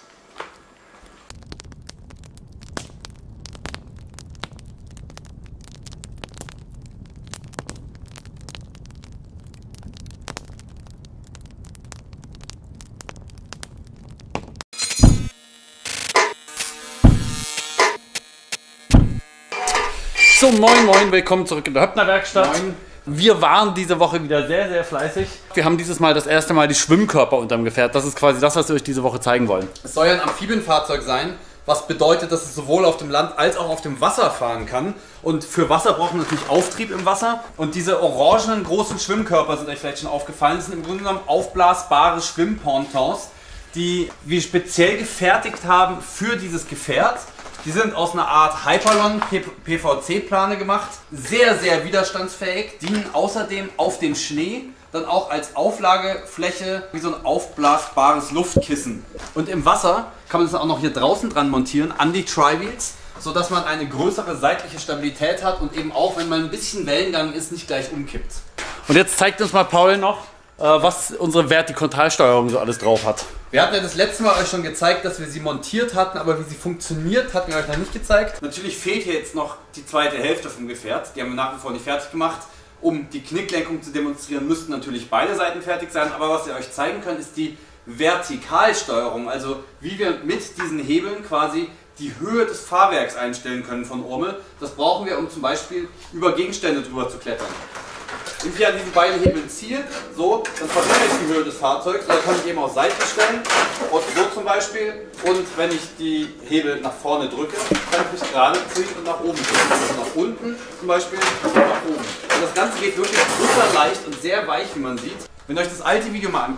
So, moin moin, willkommen zurück in der Höppner Werkstatt. Moin. Wir waren diese Woche wieder sehr, sehr fleißig. Wir haben dieses Mal das erste Mal die Schwimmkörper unterm Gefährt. Das ist quasi das, was wir euch diese Woche zeigen wollen. Es soll ja ein Amphibienfahrzeug sein, was bedeutet, dass es sowohl auf dem Land als auch auf dem Wasser fahren kann. Und für Wasser braucht man natürlich Auftrieb im Wasser. Und diese orangenen großen Schwimmkörper sind euch vielleicht schon aufgefallen. Das sind im Grunde genommen aufblasbare Schwimmpontons, die wir speziell gefertigt haben für dieses Gefährt. Die sind aus einer Art Hyperlon-P V C-Plane gemacht, sehr, sehr widerstandsfähig, dienen außerdem auf dem Schnee dann auch als Auflagefläche wie so ein aufblasbares Luftkissen. Und im Wasser kann man das auch noch hier draußen dran montieren, an die Tri-Wheels, sodass man eine größere seitliche Stabilität hat und eben auch, wenn man ein bisschen Wellengang ist, nicht gleich umkippt. Und jetzt zeigt uns mal Paul noch, was unsere Vertikontalsteuerung so alles drauf hat. Wir hatten ja das letzte Mal euch schon gezeigt, dass wir sie montiert hatten, aber wie sie funktioniert, hatten wir euch noch nicht gezeigt. Natürlich fehlt hier jetzt noch die zweite Hälfte vom Gefährt, die haben wir nach wie vor nicht fertig gemacht. Um die Knicklenkung zu demonstrieren, müssten natürlich beide Seiten fertig sein, aber was wir euch zeigen können, ist die Vertikalsteuerung, also wie wir mit diesen Hebeln quasi die Höhe des Fahrwerks einstellen können von Omel. Das brauchen wir, um zum Beispiel über Gegenstände drüber zu klettern. Wenn ich hier an diesen beiden Hebeln ziehe, so, dann verringere ich die Höhe des Fahrzeugs, oder kann ich eben auf Seite stellen, und so zum Beispiel. Und wenn ich die Hebel nach vorne drücke, kann ich mich gerade ziehen und nach oben drücken. Also nach unten zum Beispiel und nach oben. Und das Ganze geht wirklich super leicht und sehr weich, wie man sieht. Wenn ihr euch das alte Video mal anguckt,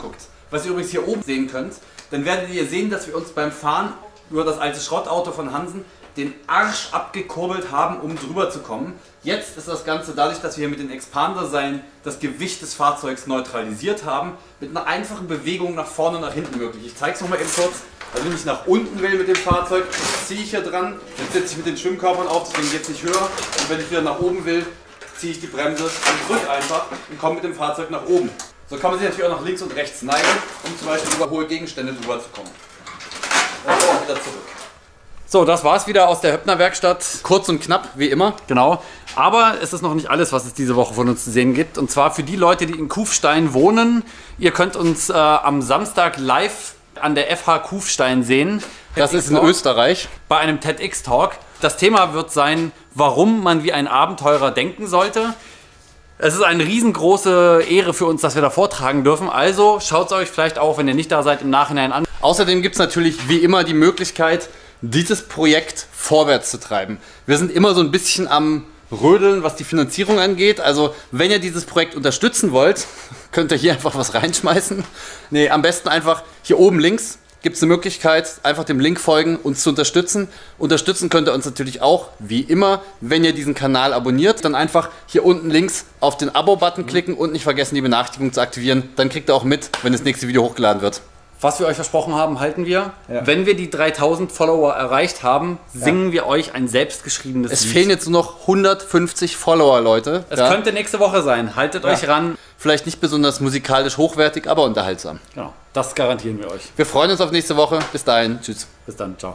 was ihr übrigens hier oben sehen könnt, dann werdet ihr sehen, dass wir uns beim Fahren über das alte Schrottauto von Hansen den Arsch abgekurbelt haben, um drüber zu kommen. Jetzt ist das Ganze dadurch, dass wir hier mit den Expanderseilen das Gewicht des Fahrzeugs neutralisiert haben, mit einer einfachen Bewegung nach vorne und nach hinten möglich. Ich zeige es nochmal eben kurz. Also wenn ich nach unten will mit dem Fahrzeug, ziehe ich hier dran, jetzt setze ich mit den Schwimmkörpern auf, deswegen geht es nicht höher. Und wenn ich wieder nach oben will, ziehe ich die Bremse und drücke einfach und komme mit dem Fahrzeug nach oben. So kann man sich natürlich auch nach links und rechts neigen, um zum Beispiel über hohe Gegenstände drüber zu kommen. Und auch wieder zurück. So, das war's wieder aus der Höppner Werkstatt. Kurz und knapp, wie immer. Genau. Aber es ist noch nicht alles, was es diese Woche von uns zu sehen gibt. Und zwar für die Leute, die in Kufstein wohnen. Ihr könnt uns äh, am Samstag live an der F H Kufstein sehen. Das ist in Österreich. Bei einem TEDx-Talk. Das Thema wird sein, warum man wie ein Abenteurer denken sollte. Es ist eine riesengroße Ehre für uns, dass wir da vortragen dürfen. Also schaut es euch vielleicht auch, wenn ihr nicht da seid, im Nachhinein an. Außerdem gibt es natürlich wie immer die Möglichkeit, dieses Projekt vorwärts zu treiben. Wir sind immer so ein bisschen am Rödeln, was die Finanzierung angeht. Also wenn ihr dieses Projekt unterstützen wollt, könnt ihr hier einfach was reinschmeißen. Nee, am besten einfach hier oben links gibt es eine Möglichkeit, einfach dem Link folgen, uns zu unterstützen. Unterstützen könnt ihr uns natürlich auch, wie immer, wenn ihr diesen Kanal abonniert. Dann einfach hier unten links auf den Abo-Button klicken und nicht vergessen, die Benachrichtigung zu aktivieren. Dann kriegt ihr auch mit, wenn das nächste Video hochgeladen wird. Was wir euch versprochen haben, halten wir. Ja. Wenn wir die dreitausend Follower erreicht haben, singen ja. wir euch ein selbstgeschriebenes Lied. Es fehlen jetzt nur noch hundertfünfzig Follower, Leute. Es ja. könnte nächste Woche sein. Haltet ja. euch ran. Vielleicht nicht besonders musikalisch hochwertig, aber unterhaltsam. Genau, das garantieren wir euch. Wir freuen uns auf nächste Woche. Bis dahin. Tschüss. Bis dann. Ciao.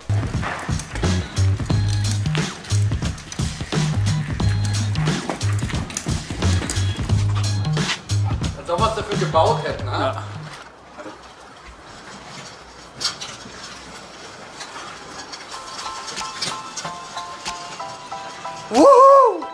Als ob wir es dafür gebaut hätten, ne? Ja. Woohoo!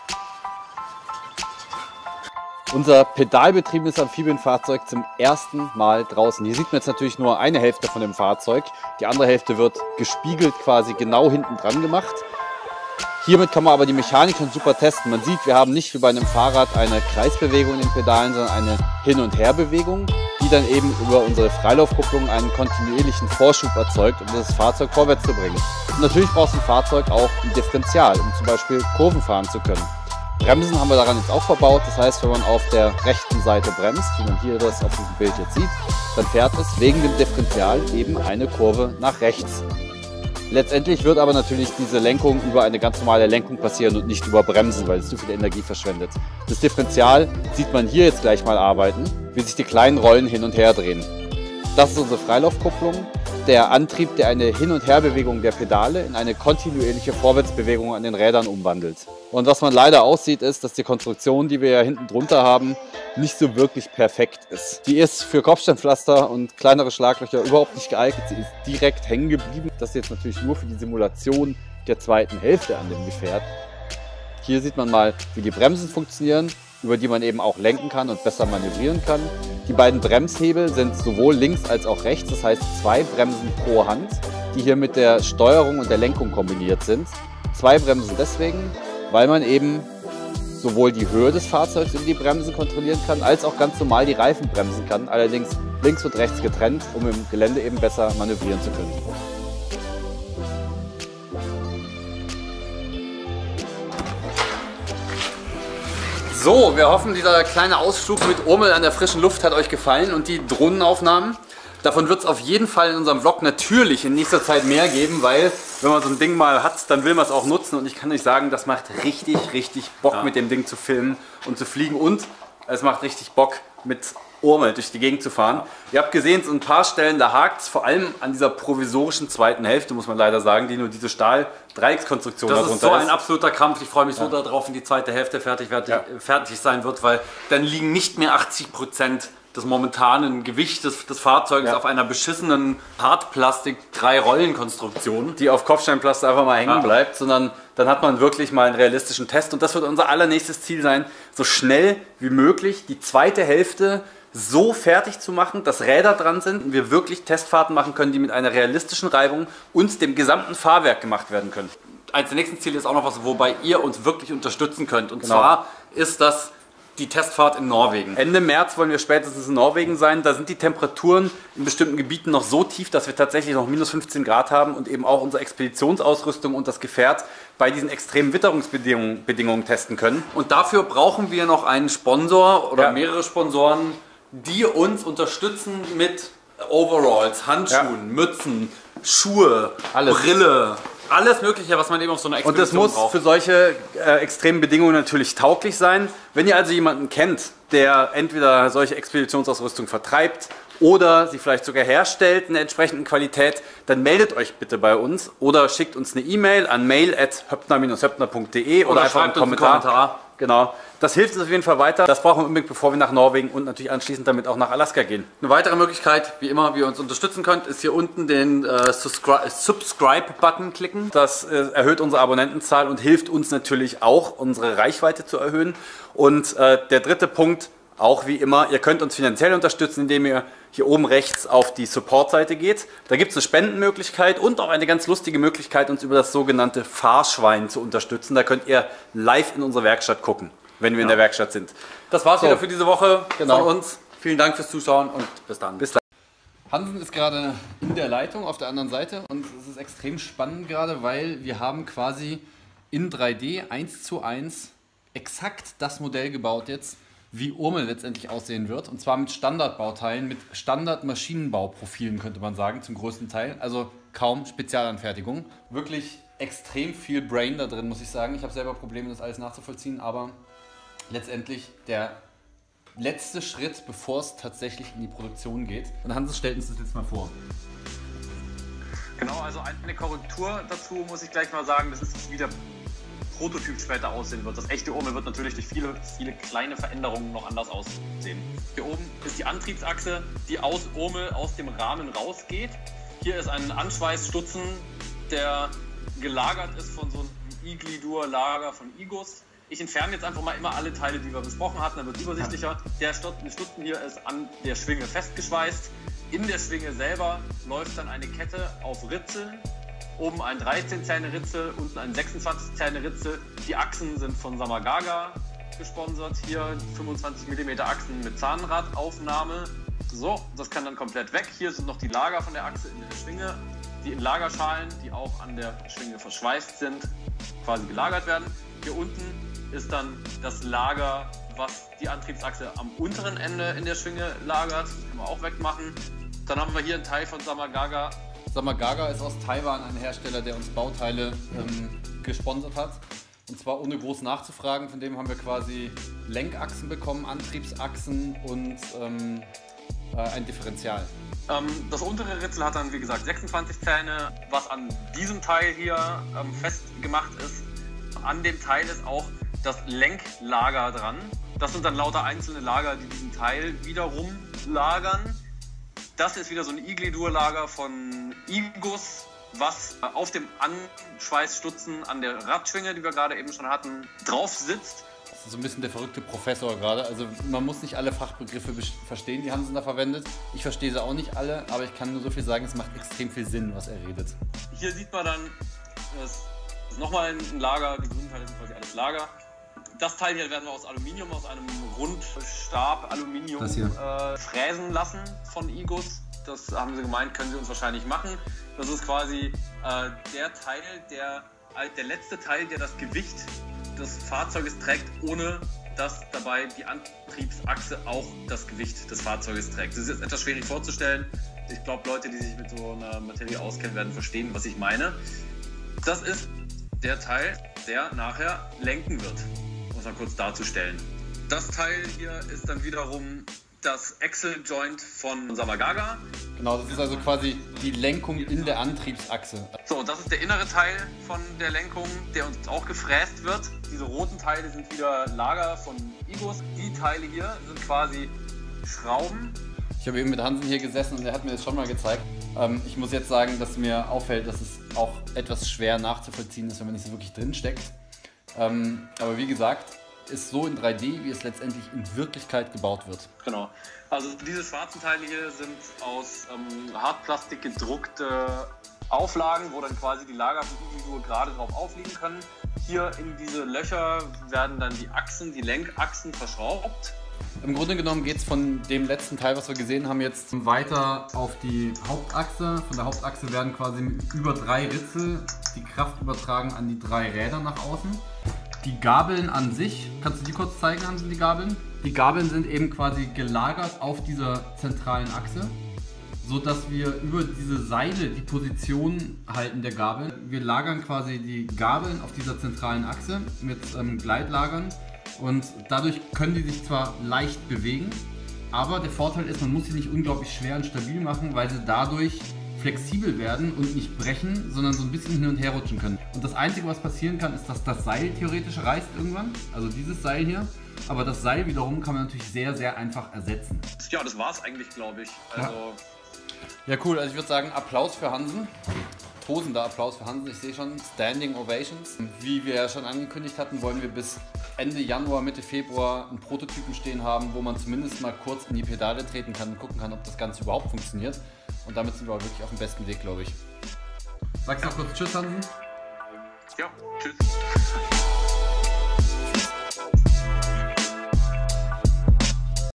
Unser pedalbetriebenes Amphibienfahrzeug zum ersten Mal draußen. Hier sieht man jetzt natürlich nur eine Hälfte von dem Fahrzeug. Die andere Hälfte wird gespiegelt quasi genau hinten dran gemacht. Hiermit kann man aber die Mechanik schon super testen. Man sieht, wir haben nicht wie bei einem Fahrrad eine Kreisbewegung in den Pedalen, sondern eine Hin- und Herbewegung, die dann eben über unsere Freilaufkupplung einen kontinuierlichen Vorschub erzeugt, um das Fahrzeug vorwärts zu bringen. Und natürlich braucht ein Fahrzeug auch ein Differential, um zum Beispiel Kurven fahren zu können. Bremsen haben wir daran jetzt auch verbaut. Das heißt, wenn man auf der rechten Seite bremst, wie man hier das auf diesem Bild jetzt sieht, dann fährt es wegen dem Differential eben eine Kurve nach rechts. Letztendlich wird aber natürlich diese Lenkung über eine ganz normale Lenkung passieren und nicht über Bremsen, weil es zu viel Energie verschwendet. Das Differential sieht man hier jetzt gleich mal arbeiten, wie sich die kleinen Rollen hin und her drehen. Das ist unsere Freilaufkupplung, der Antrieb, der eine Hin- und Herbewegung der Pedale in eine kontinuierliche Vorwärtsbewegung an den Rädern umwandelt. Und was man leider aussieht, ist, dass die Konstruktion, die wir ja hinten drunter haben, nicht so wirklich perfekt ist. Die ist für Kopfsteinpflaster und kleinere Schlaglöcher überhaupt nicht geeignet. Sie ist direkt hängen geblieben. Das ist jetzt natürlich nur für die Simulation der zweiten Hälfte an dem Gefährt. Hier sieht man mal, wie die Bremsen funktionieren, über die man eben auch lenken kann und besser manövrieren kann. Die beiden Bremshebel sind sowohl links als auch rechts, das heißt zwei Bremsen pro Hand, die hier mit der Steuerung und der Lenkung kombiniert sind. Zwei Bremsen deswegen, weil man eben sowohl die Höhe des Fahrzeugs über die Bremsen kontrollieren kann, als auch ganz normal die Reifen bremsen kann, allerdings links und rechts getrennt, um im Gelände eben besser manövrieren zu können. So, wir hoffen, dieser kleine Ausflug mit Urmel an der frischen Luft hat euch gefallen und die Drohnenaufnahmen. Davon wird es auf jeden Fall in unserem Vlog natürlich in nächster Zeit mehr geben, weil wenn man so ein Ding mal hat, dann will man es auch nutzen und ich kann euch sagen, das macht richtig, richtig Bock, ja, mit dem Ding zu filmen und zu fliegen und es macht richtig Bock, mit Urmel durch die Gegend zu fahren. Ihr habt gesehen, so ein paar Stellen, da hakt es vor allem an dieser provisorischen zweiten Hälfte, muss man leider sagen, die nur diese Stahl-Dreieckskonstruktion darunter ist. Das ist so ein absoluter Krampf. Ich freue mich ja. so darauf, wenn die zweite Hälfte fertig, fertig, ja. fertig sein wird, weil dann liegen nicht mehr achtzig Prozent des momentanen Gewichts des, des Fahrzeugs ja. auf einer beschissenen Hartplastik-Drei-Rollen-Konstruktion, die auf Kopfsteinpflaster einfach mal hängen ja. bleibt, sondern dann hat man wirklich mal einen realistischen Test und das wird unser allernächstes Ziel sein, so schnell wie möglich die zweite Hälfte so fertig zu machen, dass Räder dran sind und wir wirklich Testfahrten machen können, die mit einer realistischen Reibung und dem gesamten Fahrwerk gemacht werden können. Eines der nächsten Ziele ist auch noch was, wobei ihr uns wirklich unterstützen könnt und genau. zwar ist das die Testfahrt in Norwegen. Ende März wollen wir spätestens in Norwegen sein. Da sind die Temperaturen in bestimmten Gebieten noch so tief, dass wir tatsächlich noch minus fünfzehn Grad haben und eben auch unsere Expeditionsausrüstung und das Gefährt bei diesen extremen Witterungsbedingungen Bedingungen testen können. Und dafür brauchen wir noch einen Sponsor oder ja. mehrere Sponsoren, die uns unterstützen mit Overalls, Handschuhen, ja. Mützen, Schuhe, alles. Brille. Alles Mögliche, was man eben auf so einer Expedition braucht. Und das muss für solche äh, extremen Bedingungen natürlich tauglich sein. Wenn ihr also jemanden kennt, der entweder solche Expeditionsausrüstung vertreibt oder sie vielleicht sogar herstellt in der entsprechenden Qualität, dann meldet euch bitte bei uns oder schickt uns eine E-Mail an mail at höppner Bindestrich höppner punkt de oder, oder einfach einen Kommentar. einen Kommentar. Genau. Das hilft uns auf jeden Fall weiter. Das brauchen wir unbedingt, bevor wir nach Norwegen und natürlich anschließend damit auch nach Alaska gehen. Eine weitere Möglichkeit, wie immer, wie ihr uns unterstützen könnt, ist hier unten den äh, Subscribe-Button klicken. Das äh, erhöht unsere Abonnentenzahl und hilft uns natürlich auch, unsere Reichweite zu erhöhen. Und äh, der dritte Punkt, auch wie immer, ihr könnt uns finanziell unterstützen, indem ihr hier oben rechts auf die Support-Seite geht. Da gibt es eine Spendenmöglichkeit und auch eine ganz lustige Möglichkeit, uns über das sogenannte Fahrschwein zu unterstützen. Da könnt ihr live in unsere Werkstatt gucken, wenn wir ja. in der Werkstatt sind. Das war's so. wieder für diese Woche genau. von uns. Vielen Dank fürs Zuschauen und bis dann. Bis dann. Hansen ist gerade in der Leitung auf der anderen Seite und es ist extrem spannend gerade, weil wir haben quasi in drei D eins zu eins exakt das Modell gebaut jetzt, wie Urmel letztendlich aussehen wird. Und zwar mit Standardbauteilen, mit Standard-Maschinenbauprofilen, könnte man sagen, zum größten Teil. Also kaum Spezialanfertigung. Wirklich extrem viel Brain da drin, muss ich sagen. Ich habe selber Probleme, das alles nachzuvollziehen, aber letztendlich der letzte Schritt, bevor es tatsächlich in die Produktion geht. Und Hansen stellt uns das jetzt mal vor. Genau, also eine Korrektur dazu muss ich gleich mal sagen, das ist wieder Prototyp später aussehen wird. Das echte Urmel wird natürlich durch viele, viele kleine Veränderungen noch anders aussehen. Hier oben ist die Antriebsachse, die aus Urmel aus dem Rahmen rausgeht. Hier ist ein Anschweißstutzen, der gelagert ist von so einem Iglidur-Lager von Igos. Ich entferne jetzt einfach mal immer alle Teile, die wir besprochen hatten, dann wird es übersichtlicher. Der Stutzen hier ist an der Schwinge festgeschweißt. In der Schwinge selber läuft dann eine Kette auf Ritzeln. Oben ein dreizehn Zähne Ritzel, unten ein sechsundzwanzig Zähne Ritzel. Die Achsen sind von Samagaga gesponsert. Hier fünfundzwanzig Millimeter Achsen mit Zahnradaufnahme. So, das kann dann komplett weg. Hier sind noch die Lager von der Achse in der Schwinge, die in Lagerschalen, die auch an der Schwinge verschweißt sind, quasi gelagert werden. Hier unten ist dann das Lager, was die Antriebsachse am unteren Ende in der Schwinge lagert. Das können wir auch wegmachen. Dann haben wir hier einen Teil von Samagaga. Samagaga ist aus Taiwan ein Hersteller, der uns Bauteile ähm, gesponsert hat. Und zwar ohne groß nachzufragen. Von dem haben wir quasi Lenkachsen bekommen, Antriebsachsen und ähm, äh, ein Differential. Ähm, das untere Ritzel hat dann wie gesagt sechsundzwanzig Zähne. Was an diesem Teil hier ähm, festgemacht ist, an dem Teil ist auch das Lenklager dran. Das sind dann lauter einzelne Lager, die diesen Teil wiederum lagern. Das ist wieder so ein Iglidur-Lager von Igos, was auf dem Anschweißstutzen an der Radschwinge, die wir gerade eben schon hatten, drauf sitzt. Das ist so ein bisschen der verrückte Professor gerade. Also man muss nicht alle Fachbegriffe verstehen, die Hansen da verwendet. Ich verstehe sie auch nicht alle, aber ich kann nur so viel sagen, es macht extrem viel Sinn, was er redet. Hier sieht man dann, das ist nochmal ein Lager, die grünen Teile sind quasi alles Lager. Das Teil hier werden wir aus Aluminium, aus einem Rundstab Aluminium äh, fräsen lassen von Igos. Das haben sie gemeint, können sie uns wahrscheinlich machen. Das ist quasi äh, der Teil, der, äh, der letzte Teil, der das Gewicht des Fahrzeuges trägt, ohne dass dabei die Antriebsachse auch das Gewicht des Fahrzeuges trägt. Das ist jetzt etwas schwierig vorzustellen. Ich glaube, Leute, die sich mit so einer Materie auskennen, werden verstehen, was ich meine. Das ist der Teil, der nachher lenken wird. Um es mal kurz darzustellen. Das Teil hier ist dann wiederum das Axle-Joint von Samagaga. Genau, das ist also quasi die Lenkung in der Antriebsachse. So, das ist der innere Teil von der Lenkung, der uns auch gefräst wird. Diese roten Teile sind wieder Lager von Igos. Die Teile hier sind quasi Schrauben. Ich habe eben mit Hansen hier gesessen und er hat mir das schon mal gezeigt. Ähm, ich muss jetzt sagen, dass mir auffällt, dass es auch etwas schwer nachzuvollziehen ist, wenn man nicht so wirklich drin steckt. Ähm, aber wie gesagt, ist so in drei D, wie es letztendlich in Wirklichkeit gebaut wird. Genau. Also diese schwarzen Teile hier sind aus ähm, Hartplastik gedruckte Auflagen, wo dann quasi die Lager von Iglidur gerade drauf aufliegen können. Hier in diese Löcher werden dann die Achsen, die Lenkachsen verschraubt. Im Grunde genommen geht es von dem letzten Teil, was wir gesehen haben, jetzt weiter auf die Hauptachse. Von der Hauptachse werden quasi über drei Ritzel die Kraft übertragen an die drei Räder nach außen. Die Gabeln an sich, kannst du die kurz zeigen, Hansen, die Gabeln? Die Gabeln sind eben quasi gelagert auf dieser zentralen Achse, so dass wir über diese Seile die Position halten der Gabeln. Wir lagern quasi die Gabeln auf dieser zentralen Achse mit ähm, Gleitlagern und dadurch können die sich zwar leicht bewegen, aber der Vorteil ist, man muss sie nicht unglaublich schwer und stabil machen, weil sie dadurch flexibel werden und nicht brechen, sondern so ein bisschen hin und her rutschen können. Und das Einzige, was passieren kann, ist, dass das Seil theoretisch reißt irgendwann, also dieses Seil hier. Aber das Seil wiederum kann man natürlich sehr, sehr einfach ersetzen. Ja, das war's eigentlich, glaube ich. Also ja. Ja, cool. Also ich würde sagen, Applaus für Hansen. Tosender Applaus für Hansen. Ich sehe schon Standing Ovations. Wie wir ja schon angekündigt hatten, wollen wir bis Ende Januar, Mitte Februar einen Prototypen stehen haben, wo man zumindest mal kurz in die Pedale treten kann und gucken kann, ob das Ganze überhaupt funktioniert. Und damit sind wir auch wirklich auf dem besten Weg, glaube ich. Sagst du noch kurz Tschüss, Hansen? Ja, tschüss.